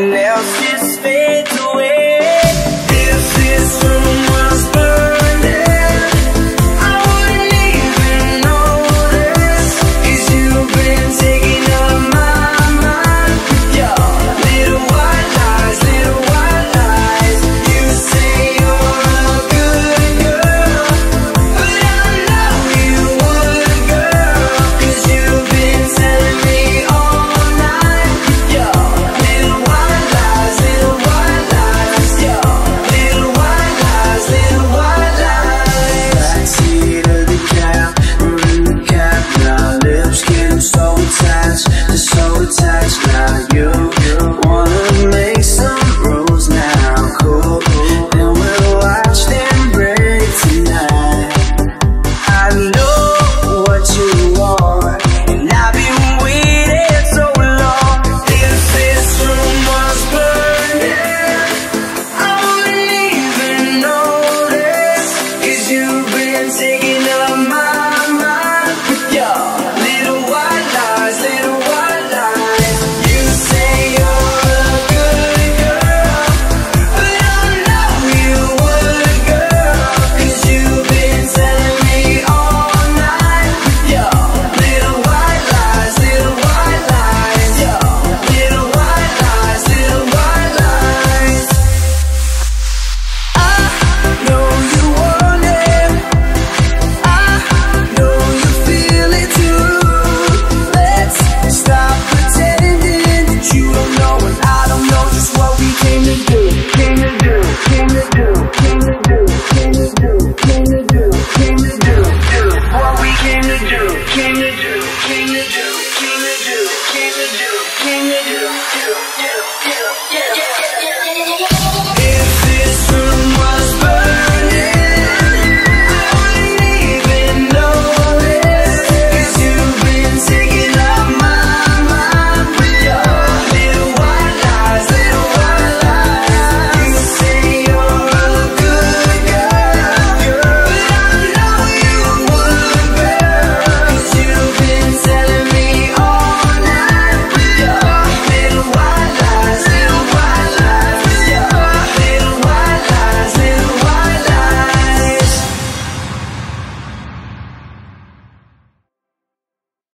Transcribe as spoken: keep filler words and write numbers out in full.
everything else just fades away. If this room was burning, I wouldn't even notice, 'cause you've been taking up my mind with your little white lies, little white lies. You say you're a good girl, but I know you would, girl, 'cause you've been telling me all night with your little white lies, little white lies, your little white lies, little white lies. Backseat of the cab, we're in the cab now. Lips getting so attached, they're so attached now. You, you wanna make some rules now, cool, then we'll watch them break tonight. I know what you want, and I've been waiting so long. If this room was burning, I wouldn't even notice, 'cause you've been taking up my mind with your little white lies, little white lies. You say you're a good girl, but I know you would, girl, 'cause you've been telling me all night with your little white lies, little white lies, your little white lies, little white lies. I know you want it, I know you feel it too. Let's stop pretending that you don't know and I don't know just what we came to do, came to do, came to do, came to do, came to do, came to do, came to do, do what we came to do, came to do, came to do, came to do, came to do, came to do, do, do, do, do, do, do, do, do, do.